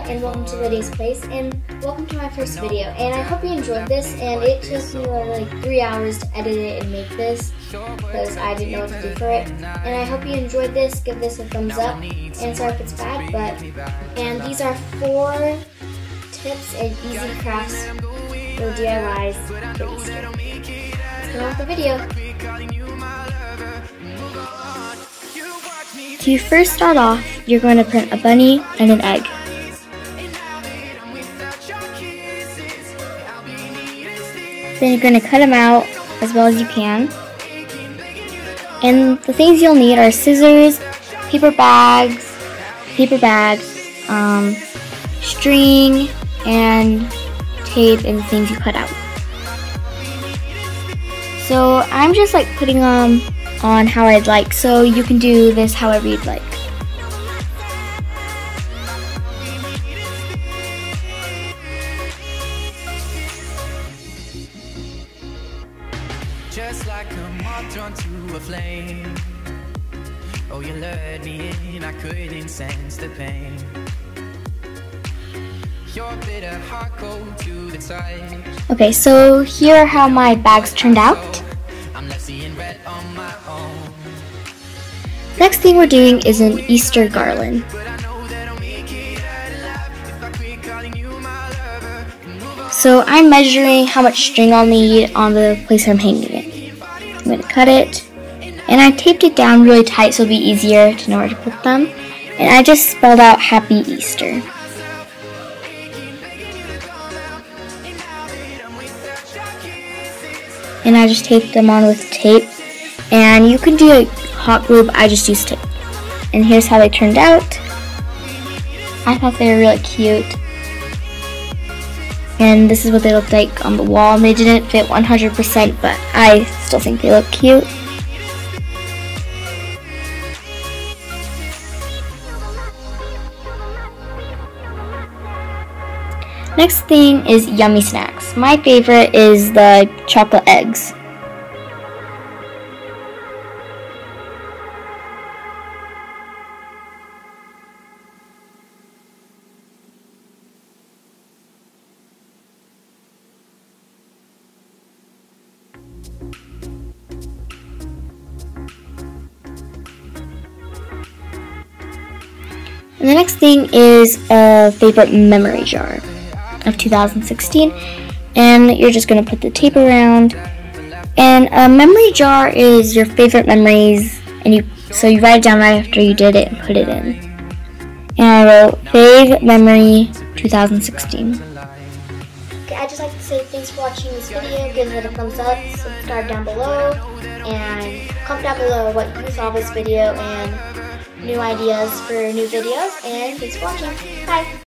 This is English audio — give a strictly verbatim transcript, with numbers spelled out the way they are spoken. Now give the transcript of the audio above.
and welcome to Lydia's Place, and welcome to my first video. And I hope you enjoyed this, and it took me like three hours to edit it and make this because I didn't know what to do for it. And I hope you enjoyed this. Give this a thumbs up, and sorry if it's bad, but and these are four tips and easy crafts for D I Ys for Easter. Let's get on with the video. To first start off, you're going to print a bunny and an egg. Then you're going to cut them out as well as you can. And the things you'll need are scissors, paper bags, paper bags, um, string, and tape, and the things you cut out. So I'm just like putting them on how I'd like, so you can do this however you'd like. Just like a moth drawn to a flame. Oh, you lured me in, I couldn't sense the pain. Your bitter heart cold to the touch. Okay, so here are how my bags turned out. I'm left seeing red on my own. Next thing we're doing is an Easter garland. So I'm measuring how much string I'll need on the place I'm hanging it. I'm going to cut it, and I taped it down really tight so it'll be easier to know where to put them. And I just spelled out Happy Easter. And I just taped them on with tape. And you can do a hot glue, but I just used tape. And here's how they turned out. I thought they were really cute. And this is what they looked like on the wall. They didn't fit one hundred percent, but I still think they look cute. Next thing is yummy snacks. My favorite is the chocolate eggs. And the next thing is a favorite memory jar of two thousand sixteen, and you're just going to put the tape around. And a memory jar is your favorite memories, and you so you write it down right after you did it and put it in. And I wrote Fave Memory two thousand sixteen. Okay, I'd just like to say thanks for watching this video. Give it a thumbs up, subscribe down below, and comment down below what you saw this video and new ideas for new videos. And thanks for watching. Bye!